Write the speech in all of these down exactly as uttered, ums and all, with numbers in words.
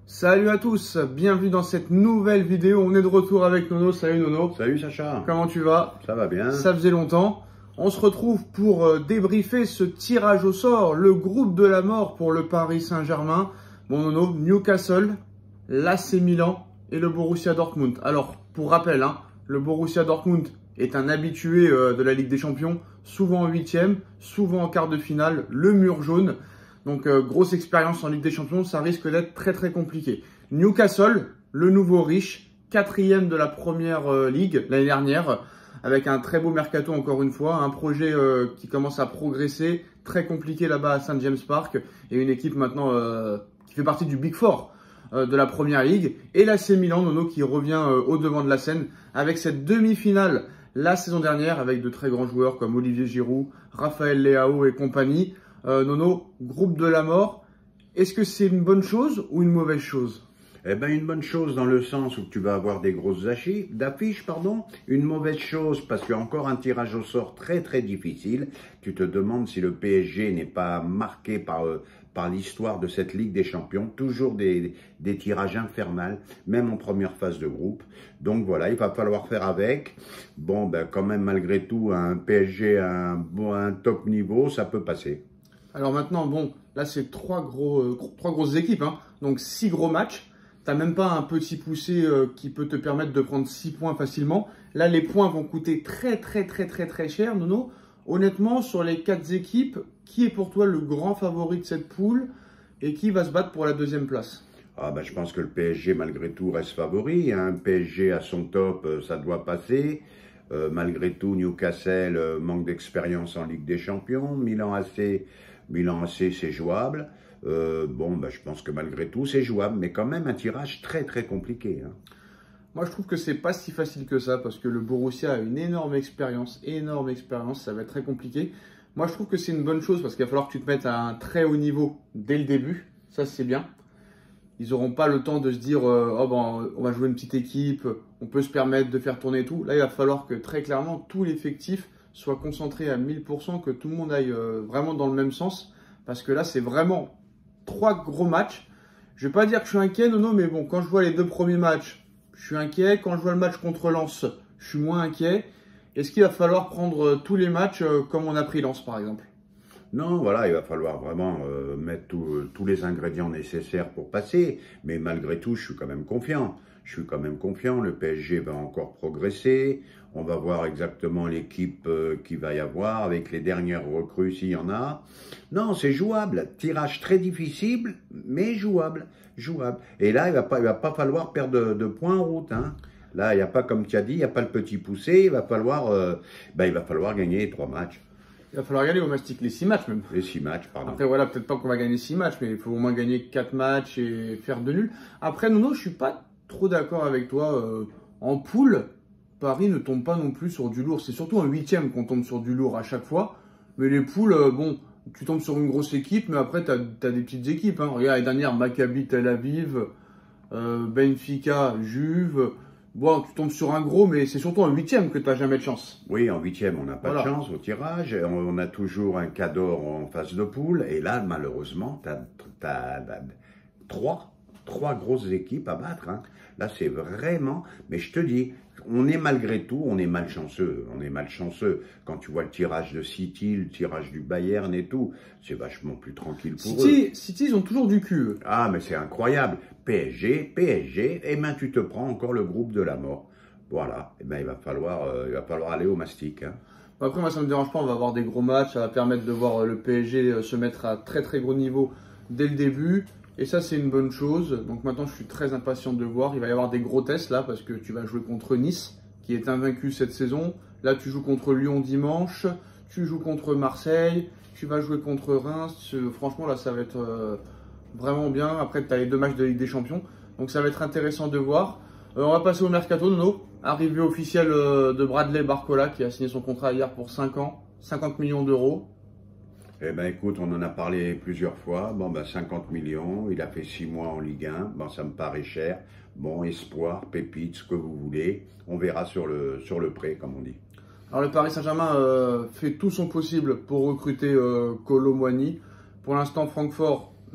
Salut à tous, bienvenue dans cette nouvelle vidéo. On est de retour avec Nono. Salut Nono. Salut Sacha. Comment tu vas? Ça va bien. Ça faisait longtemps. On se retrouve pour débriefer ce tirage au sort, le groupe de la mort pour le Paris Saint-Germain. Bon Nono, Newcastle, l'A C Milan et le Borussia Dortmund. Alors, pour rappel, hein, le Borussia Dortmund est un habitué de la Ligue des Champions, souvent en huitième, souvent en quart de finale, le mur jaune. Donc, euh, grosse expérience en Ligue des Champions, ça risque d'être très très compliqué. Newcastle, le nouveau riche, quatrième de la première euh, ligue l'année dernière, avec un très beau mercato encore une fois, un projet euh, qui commence à progresser, très compliqué là-bas à Saint James Park, et une équipe maintenant euh, qui fait partie du Big Four euh, de la première ligue, et l'A C Milan, Nono, qui revient euh, au devant de la scène, avec cette demi-finale la saison dernière, avec de très grands joueurs comme Olivier Giroud, Raphaël Leao et compagnie. Euh, Nono, groupe de la mort, est-ce que c'est une bonne chose ou une mauvaise chose? Eh bien, une bonne chose dans le sens où tu vas avoir des grosses affiches, pardon. Une mauvaise chose parce qu'il y a encore un tirage au sort très très difficile. Tu te demandes si le P S G n'est pas marqué par, euh, par l'histoire de cette Ligue des Champions. Toujours des, des tirages infernaux, même en première phase de groupe. Donc voilà, il va falloir faire avec. Bon, ben quand même, malgré tout, un P S G à un, bon, un top niveau, ça peut passer. Alors maintenant, bon, là c'est trois, gros, euh, trois grosses équipes, hein, donc six gros matchs. Tu n'as même pas un petit poussé euh, qui peut te permettre de prendre six points facilement. Là, les points vont coûter très très très très très cher, Nono. Honnêtement, sur les quatre équipes, qui est pour toi le grand favori de cette poule et qui va se battre pour la deuxième place? Ah bah, je pense que le P S G, malgré tout, reste favori. Un hein. P S G à son top, ça doit passer. Euh, malgré tout, Newcastle euh, manque d'expérience en Ligue des Champions. Milan A C, Milan A C, c'est jouable. Euh, bon, bah, je pense que malgré tout, c'est jouable, mais quand même un tirage très très compliqué. Hein. Moi, je trouve que c'est pas si facile que ça, parce que le Borussia a une énorme expérience, énorme expérience, ça va être très compliqué. Moi, je trouve que c'est une bonne chose, parce qu'il va falloir que tu te mettes à un très haut niveau dès le début, ça c'est bien. Ils n'auront pas le temps de se dire euh, oh ben, on va jouer une petite équipe, on peut se permettre de faire tourner tout. Là, il va falloir que très clairement tout l'effectif soit concentré à mille pour cent, que tout le monde aille euh, vraiment dans le même sens. Parce que là, c'est vraiment trois gros matchs. Je ne vais pas dire que je suis inquiet, non, non, mais bon, quand je vois les deux premiers matchs, je suis inquiet. Quand je vois le match contre Lens, je suis moins inquiet. Est-ce qu'il va falloir prendre euh, tous les matchs euh, comme on a pris Lens, par exemple? Non, voilà, il va falloir vraiment euh, mettre tout, euh, tous les ingrédients nécessaires pour passer. Mais malgré tout, je suis quand même confiant. Je suis quand même confiant. Le P S G va encore progresser. On va voir exactement l'équipe euh, qu'il va y avoir avec les dernières recrues s'il y en a. Non, c'est jouable. Tirage très difficile, mais jouable. Jouable. Et là, il va pas, il va pas falloir perdre de, de points en route. Hein. Là, il n'y a pas, comme tu as dit, il n'y a pas le petit poussé. Il va falloir, euh, ben, il va falloir gagner les trois matchs. Il va falloir gagner au mastic les six matchs même. Les six matchs, pardon. Après, voilà, peut-être pas qu'on va gagner six matchs, mais il faut au moins gagner quatre matchs et faire deux nuls. Après, Nono, je suis pas trop d'accord avec toi. Euh, en poule, Paris ne tombe pas non plus sur du lourd. C'est surtout en huitième qu'on tombe sur du lourd à chaque fois. Mais les poules, euh, bon, tu tombes sur une grosse équipe, mais après, tu as, as des petites équipes. Hein. Regarde, les dernières, Maccabi Tel Aviv, euh, Benfica, Juve. Bon, tu tombes sur un gros, mais c'est surtout en huitième que tu n'as jamais de chance. Oui, en huitième, on n'a pas voilà. de chance au tirage. On a toujours un cador en phase de poule. Et là, malheureusement, tu as trois, trois grosses équipes à battre. Hein. Là, c'est vraiment... Mais je te dis, on est malgré tout, on est malchanceux. On est malchanceux. Quand tu vois le tirage de City, le tirage du Bayern et tout, c'est vachement plus tranquille pour City, eux. City, ils ont toujours du cul. Ah, mais c'est incroyable. P S G, P S G, et ben tu te prends encore le groupe de la mort. Voilà, et ben il va falloir, euh, il va falloir aller au mastic. Hein. Après, moi, ça ne me dérange pas, on va avoir des gros matchs, ça va permettre de voir le P S G se mettre à très très gros niveau dès le début. Et ça, c'est une bonne chose. Donc maintenant, je suis très impatient de voir. Il va y avoir des gros tests là, parce que tu vas jouer contre Nice, qui est invaincu cette saison. Là, tu joues contre Lyon dimanche, tu joues contre Marseille, tu vas jouer contre Reims. Franchement, là, ça va être... Euh, vraiment bien. Après, tu as les deux matchs de Ligue des Champions. Donc, ça va être intéressant de voir. Euh, on va passer au mercato, Nono. Arrivée officielle euh, de Bradley Barcola qui a signé son contrat hier pour cinq ans. cinquante millions d'euros. Eh ben écoute, on en a parlé plusieurs fois. Bon, ben cinquante millions. Il a fait six mois en Ligue un. Bon, ça me paraît cher. Bon, espoir, pépite, ce que vous voulez. On verra sur le, sur le prêt, comme on dit. Alors, le Paris Saint-Germain euh, fait tout son possible pour recruter euh, Kolo Muani. Pour l'instant, Francfort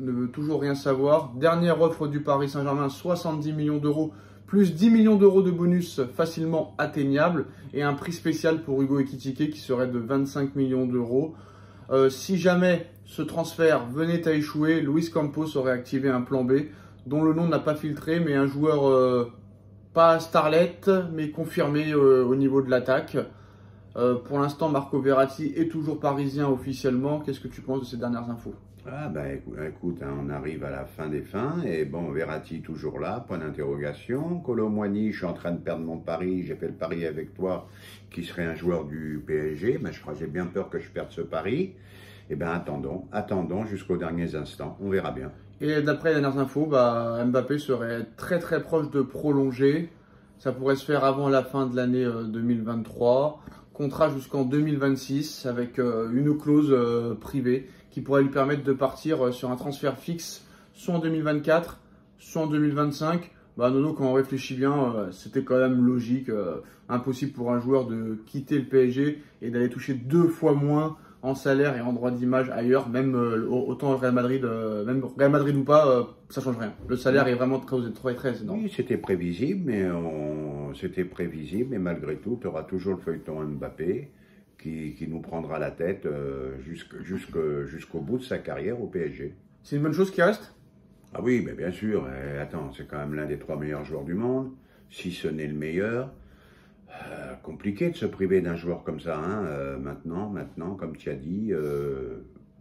ne veut toujours rien savoir. Dernière offre du Paris Saint-Germain, soixante-dix millions d'euros, plus dix millions d'euros de bonus facilement atteignables. Et un prix spécial pour Hugo Ekitike qui serait de vingt-cinq millions d'euros. Euh, si jamais ce transfert venait à échouer, Luis Campos aurait activé un plan B, dont le nom n'a pas filtré, mais un joueur euh, pas starlet, mais confirmé euh, au niveau de l'attaque. Euh, pour l'instant, Marco Verratti est toujours parisien officiellement. Qu'est-ce que tu penses de ces dernières infos? Ah bah écoute, écoute hein, on arrive à la fin des fins, et bon, Verratti toujours là, point d'interrogation. Kolo Muani, je suis en train de perdre mon pari, j'ai fait le pari avec toi, qui serait un joueur du P S G, mais je crois j'ai bien peur que je perde ce pari. Eh bien attendons, attendons jusqu'aux derniers instants, on verra bien. Et d'après les dernières infos, bah, Mbappé serait très très proche de prolonger. Ça pourrait se faire avant la fin de l'année euh, deux mille vingt-trois. Contrat jusqu'en deux mille vingt-six avec euh, une clause euh, privée qui pourrait lui permettre de partir euh, sur un transfert fixe soit en deux mille vingt-quatre, soit en deux mille vingt-cinq. Bah, Nono, quand on réfléchit bien, euh, c'était quand même logique. Euh, impossible pour un joueur de quitter le P S G et d'aller toucher deux fois moins en salaire et en droit d'image ailleurs, même euh, autant le Real Madrid, euh, même Real Madrid ou pas, euh, ça change rien. Le salaire est vraiment très très très énorme. Oui, c'était prévisible, mais on... c'était prévisible, mais malgré tout, tu auras toujours le feuilleton Mbappé qui, qui nous prendra la tête euh, jusqu'au jusqu jusqu'au bout de sa carrière au P S G. C'est une bonne chose qui reste? Ah oui, mais bien sûr. Et attends, c'est quand même l'un des trois meilleurs joueurs du monde, si ce n'est le meilleur. Euh, compliqué de se priver d'un joueur comme ça, hein, euh, maintenant, maintenant, comme tu as dit. Euh...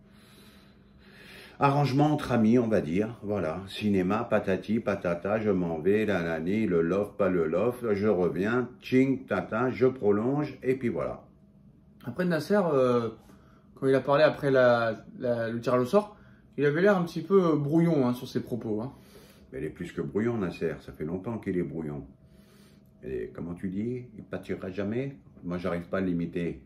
Arrangement entre amis, on va dire. Voilà, cinéma, patati, patata, je m'en vais, la nani, le love, pas le love, je reviens, tching, tata, je prolonge, et puis voilà. Après Nasser, euh, quand il a parlé après la, la, le tirage au sort, il avait l'air un petit peu brouillon hein, sur ses propos. Hein. Mais il est plus que brouillon, Nasser, ça fait longtemps qu'il est brouillon. Et comment tu dis, il pâtira jamais? Moi, j'arrive pas à l'imiter.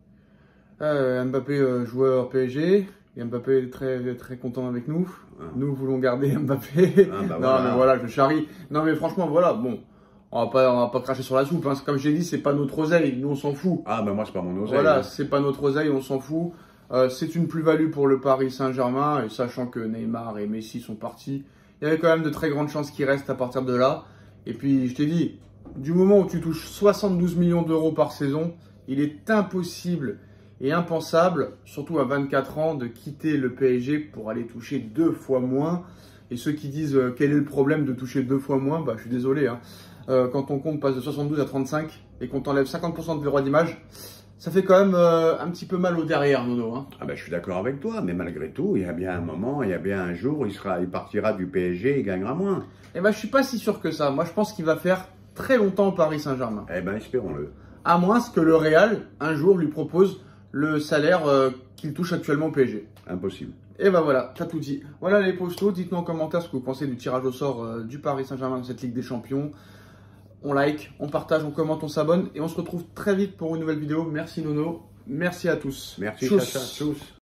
Euh, Mbappé, euh, joueur P S G, et Mbappé est très, très content avec nous. Ah. Nous voulons garder Mbappé. Ah, bah non, voilà. mais voilà, je charrie. Non, mais franchement, voilà, bon, on va pas, on va pas cracher sur la soupe. Hein. Comme j'ai dit, c'est pas notre oseille, nous on s'en fout. Ah, bah moi, c'est pas mon oseille. Voilà, c'est pas notre oseille, on s'en fout. Euh, c'est une plus-value pour le Paris Saint-Germain, et sachant que Neymar et Messi sont partis, il y avait quand même de très grandes chances qu'ils restent à partir de là. Et puis, je t'ai dit, du moment où tu touches soixante-douze millions d'euros par saison, il est impossible et impensable, surtout à vingt-quatre ans, de quitter le P S G pour aller toucher deux fois moins. Et ceux qui disent euh, quel est le problème de toucher deux fois moins, bah, je suis désolé. Hein. Euh, quand ton compte passe de soixante-douze à trente-cinq et qu'on t'enlève cinquante pour cent de droits d'image, ça fait quand même euh, un petit peu mal au derrière, Nono. Hein. Ah ben, je suis d'accord avec toi, mais malgré tout, il y a bien un moment, il y a bien un jour, il, sera, il partira du P S G et il gagnera moins. Eh ben, je suis pas si sûr que ça. Moi, je pense qu'il va faire très longtemps au Paris Saint-Germain. Eh ben, espérons-le. À moins que le Real, un jour, lui propose le salaire euh, qu'il touche actuellement au P S G. Impossible. Et ben voilà, t'as tout dit. Voilà les postos, dites-nous en commentaire ce que vous pensez du tirage au sort euh, du Paris Saint-Germain dans cette Ligue des Champions. On like, on partage, on commente, on s'abonne et on se retrouve très vite pour une nouvelle vidéo. Merci Nono, merci à tous. Merci Chacha, tous.